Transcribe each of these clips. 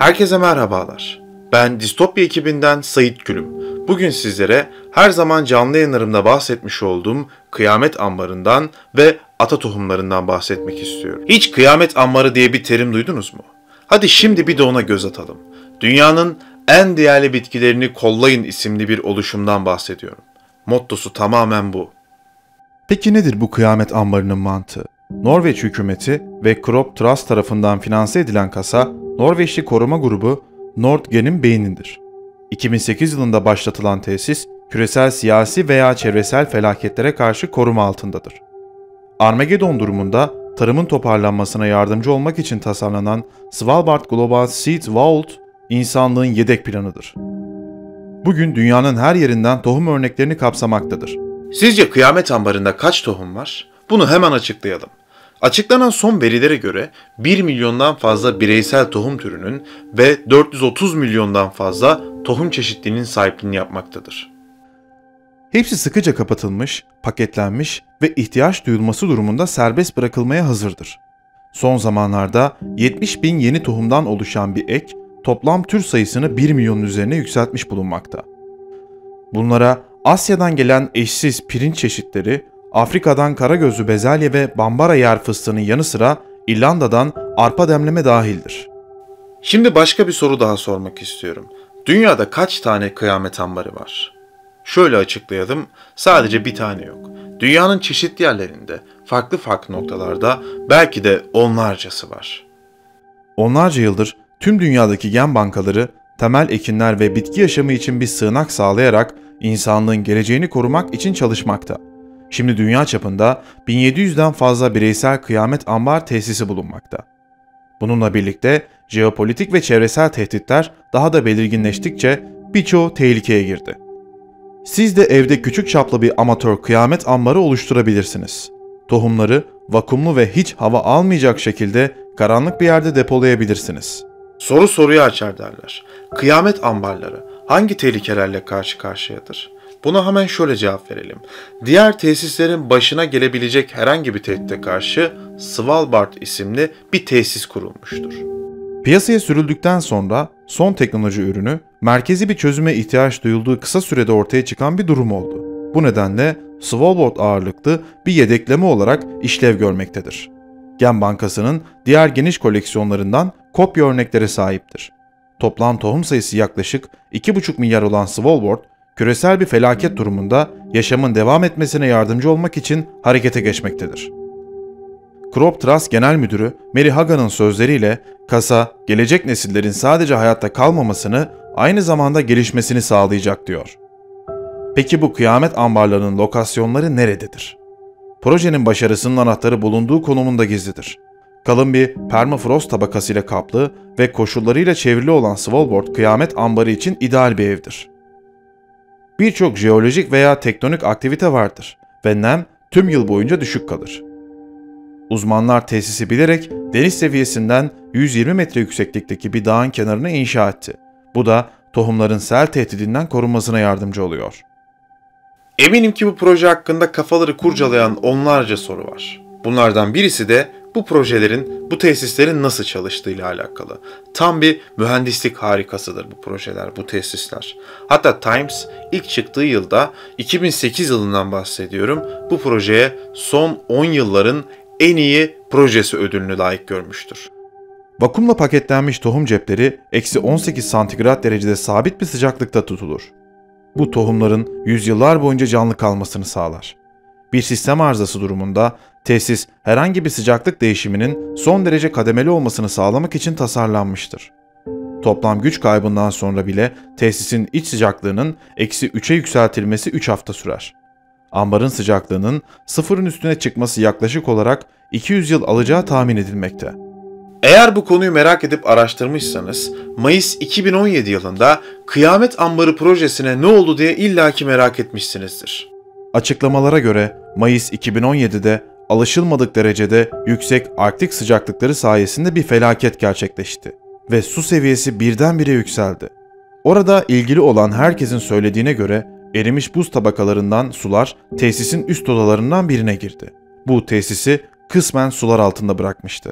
Herkese merhabalar. Ben Distopya ekibinden Sait Gülüm. Bugün sizlere her zaman canlı yayınlarımda bahsetmiş olduğum kıyamet ambarından ve ata tohumlarından bahsetmek istiyorum. Hiç kıyamet ambarı diye bir terim duydunuz mu? Hadi şimdi bir de ona göz atalım. Dünyanın en değerli bitkilerini kollayın isimli bir oluşumdan bahsediyorum. Mottosu tamamen bu. Peki nedir bu kıyamet ambarının mantığı? Norveç hükümeti ve Crop Trust tarafından finanse edilen kasa, Norveçli koruma grubu Nordgen'in beynidir. 2008 yılında başlatılan tesis, küresel siyasi veya çevresel felaketlere karşı koruma altındadır. Armageddon durumunda tarımın toparlanmasına yardımcı olmak için tasarlanan Svalbard Global Seed Vault, insanlığın yedek planıdır. Bugün dünyanın her yerinden tohum örneklerini kapsamaktadır. Sizce kıyamet ambarında kaç tohum var? Bunu hemen açıklayalım. Açıklanan son verilere göre 1 milyondan fazla bireysel tohum türünün ve 430 milyondan fazla tohum çeşitliliğinin sahipliğini yapmaktadır. Hepsi sıkıca kapatılmış, paketlenmiş ve ihtiyaç duyulması durumunda serbest bırakılmaya hazırdır. Son zamanlarda 70 bin yeni tohumdan oluşan bir ek, toplam tür sayısını 1 milyonun üzerine yükseltmiş bulunmakta. Bunlara Asya'dan gelen eşsiz pirinç çeşitleri, Afrika'dan karagözlü bezelye ve bambara yer fıstığının yanı sıra İrlanda'dan arpa demleme dahildir. Şimdi başka bir soru daha sormak istiyorum. Dünyada kaç tane kıyamet ambarı var? Şöyle açıklayalım, sadece bir tane yok. Dünyanın çeşitli yerlerinde, farklı noktalarda belki de onlarcası var. Onlarca yıldır tüm dünyadaki gen bankaları, temel ekinler ve bitki yaşamı için bir sığınak sağlayarak insanlığın geleceğini korumak için çalışmakta. Şimdi dünya çapında 1700'den fazla bireysel kıyamet ambar tesisi bulunmakta. Bununla birlikte jeopolitik ve çevresel tehditler daha da belirginleştikçe birçoğu tehlikeye girdi. Siz de evde küçük çaplı bir amatör kıyamet ambarı oluşturabilirsiniz. Tohumları vakumlu ve hiç hava almayacak şekilde karanlık bir yerde depolayabilirsiniz. Soru soruyu açar derler. Kıyamet ambarları hangi tehlikelerle karşı karşıyadır? Buna hemen şöyle cevap verelim. Diğer tesislerin başına gelebilecek herhangi bir tehdide karşı Svalbard isimli bir tesis kurulmuştur. Piyasaya sürüldükten sonra son teknoloji ürünü, merkezi bir çözüme ihtiyaç duyulduğu kısa sürede ortaya çıkan bir durum oldu. Bu nedenle Svalbard ağırlıklı bir yedekleme olarak işlev görmektedir. Gen Bankası'nın diğer geniş koleksiyonlarından kopya örneklere sahiptir. Toplam tohum sayısı yaklaşık 2,5 milyar olan Svalbard, küresel bir felaket durumunda yaşamın devam etmesine yardımcı olmak için harekete geçmektedir. Crop Trust Genel Müdürü Mary Hagan'ın sözleriyle kasa, gelecek nesillerin sadece hayatta kalmamasını, aynı zamanda gelişmesini sağlayacak diyor. Peki bu kıyamet ambarlarının lokasyonları nerededir? Projenin başarısının anahtarı bulunduğu konumunda gizlidir. Kalın bir permafrost tabakasıyla kaplı ve koşullarıyla çevrili olan Svalbard kıyamet ambarı için ideal bir evdir. Birçok jeolojik veya tektonik aktivite vardır ve nem tüm yıl boyunca düşük kalır. Uzmanlar tesisi bilerek deniz seviyesinden 120 metre yükseklikteki bir dağın kenarına inşa etti. Bu da tohumların sel tehdidinden korunmasına yardımcı oluyor. Eminim ki bu proje hakkında kafaları kurcalayan onlarca soru var. Bunlardan birisi de bu projelerin, bu tesislerin nasıl çalıştığıyla alakalı. Tam bir mühendislik harikasıdır bu projeler, bu tesisler. Hatta Times ilk çıktığı yılda 2008 yılından bahsediyorum. Bu projeye son 10 yılların en iyi projesi ödülünü layık görmüştür. Vakumla paketlenmiş tohum cepleri eksi 18 santigrat derecede sabit bir sıcaklıkta tutulur. Bu tohumların yüzyıllar boyunca canlı kalmasını sağlar. Bir sistem arızası durumunda tesis herhangi bir sıcaklık değişiminin son derece kademeli olmasını sağlamak için tasarlanmıştır. Toplam güç kaybından sonra bile tesisin iç sıcaklığının eksi 3'e yükseltilmesi 3 hafta sürer. Ambarın sıcaklığının sıfırın üstüne çıkması yaklaşık olarak 200 yıl alacağı tahmin edilmekte. Eğer bu konuyu merak edip araştırmışsanız, Mayıs 2017 yılında Kıyamet Ambarı projesine ne oldu diye illaki merak etmişsinizdir. Açıklamalara göre Mayıs 2017'de alışılmadık derecede yüksek Arktik sıcaklıkları sayesinde bir felaket gerçekleşti ve su seviyesi birdenbire yükseldi. Orada ilgili olan herkesin söylediğine göre erimiş buz tabakalarından sular tesisin üst odalarından birine girdi. Bu tesisi kısmen sular altında bırakmıştı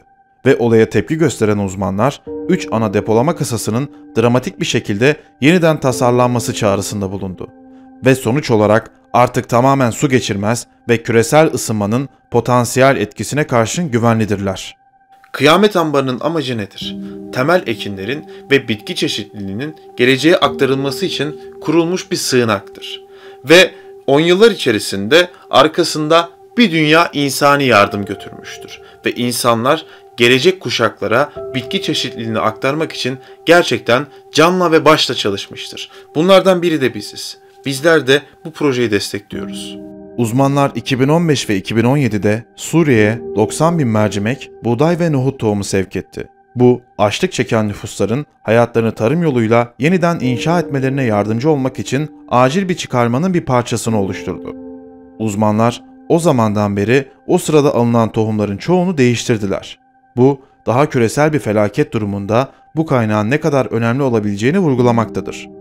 ve olaya tepki gösteren uzmanlar 3 ana depolama kasasının dramatik bir şekilde yeniden tasarlanması çağrısında bulundu. Ve sonuç olarak artık tamamen su geçirmez ve küresel ısınmanın potansiyel etkisine karşın güvenlidirler. Kıyamet ambarının amacı nedir? Temel ekinlerin ve bitki çeşitliliğinin geleceğe aktarılması için kurulmuş bir sığınaktır. Ve 10 yıllar içerisinde arkasında bir dünya insani yardım götürmüştür. Ve insanlar gelecek kuşaklara bitki çeşitliliğini aktarmak için gerçekten canla ve başla çalışmıştır. Bunlardan biri de biziz. Bizler de bu projeyi destekliyoruz. Uzmanlar 2015 ve 2017'de Suriye'ye 90 bin mercimek, buğday ve nohut tohumu sevk etti. Bu, açlık çeken nüfusların hayatlarını tarım yoluyla yeniden inşa etmelerine yardımcı olmak için acil bir çıkarmanın bir parçasını oluşturdu. Uzmanlar o zamandan beri o sırada alınan tohumların çoğunu değiştirdiler. Bu, daha küresel bir felaket durumunda bu kaynağın ne kadar önemli olabileceğini vurgulamaktadır.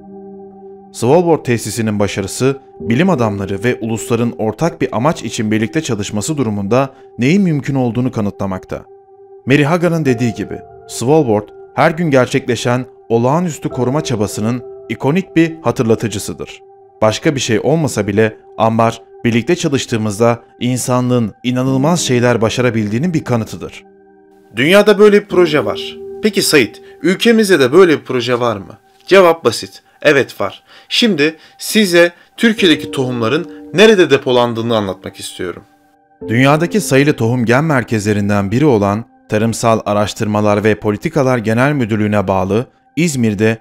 Svalbard tesisinin başarısı, bilim adamları ve ulusların ortak bir amaç için birlikte çalışması durumunda neyin mümkün olduğunu kanıtlamakta. Mary Hagan'ın dediği gibi, Svalbard her gün gerçekleşen olağanüstü koruma çabasının ikonik bir hatırlatıcısıdır. Başka bir şey olmasa bile ambar, birlikte çalıştığımızda insanlığın inanılmaz şeyler başarabildiğinin bir kanıtıdır. Dünyada böyle bir proje var. Peki Sait, ülkemizde de böyle bir proje var mı? Cevap basit. Evet var. Şimdi size Türkiye'deki tohumların nerede depolandığını anlatmak istiyorum. Dünyadaki sayılı tohum gen merkezlerinden biri olan Tarımsal Araştırmalar ve Politikalar Genel Müdürlüğü'ne bağlı İzmir'de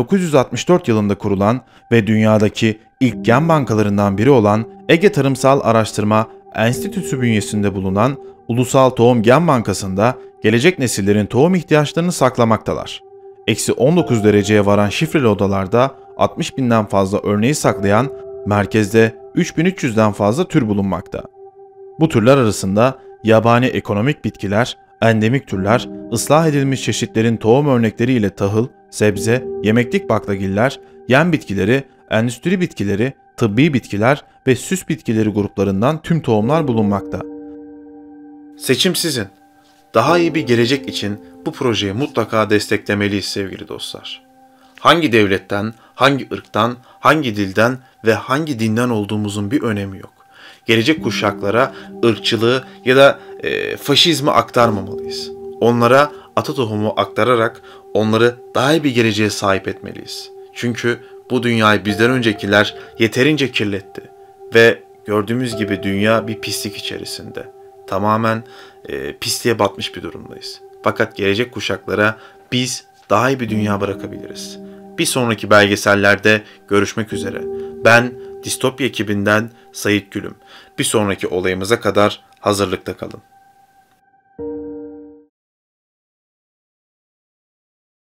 1964 yılında kurulan ve dünyadaki ilk gen bankalarından biri olan Ege Tarımsal Araştırma Enstitüsü bünyesinde bulunan Ulusal Tohum Gen Bankası'nda gelecek nesillerin tohum ihtiyaçlarını saklamaktalar. -19 dereceye varan şifreli odalarda 60 binden fazla örneği saklayan merkezde 3300'den fazla tür bulunmakta. Bu türler arasında yabani ekonomik bitkiler, endemik türler, ıslah edilmiş çeşitlerin tohum örnekleri ile tahıl, sebze, yemeklik baklagiller, yem bitkileri, endüstri bitkileri, tıbbi bitkiler ve süs bitkileri gruplarından tüm tohumlar bulunmakta. Seçim sizin. Daha iyi bir gelecek için bu projeyi mutlaka desteklemeliyiz sevgili dostlar. Hangi devletten, hangi ırktan, hangi dilden ve hangi dinden olduğumuzun bir önemi yok. Gelecek kuşaklara ırkçılığı ya da faşizmi aktarmamalıyız. Onlara ata tohumu aktararak onları daha iyi bir geleceğe sahip etmeliyiz. Çünkü bu dünyayı bizden öncekiler yeterince kirletti ve gördüğümüz gibi dünya bir pislik içerisinde. Tamamen pisliğe batmış bir durumdayız. Fakat gelecek kuşaklara biz daha iyi bir dünya bırakabiliriz. Bir sonraki belgesellerde görüşmek üzere. Ben Distopya ekibinden Sait Gülüm. Bir sonraki olayımıza kadar hazırlıkta kalın.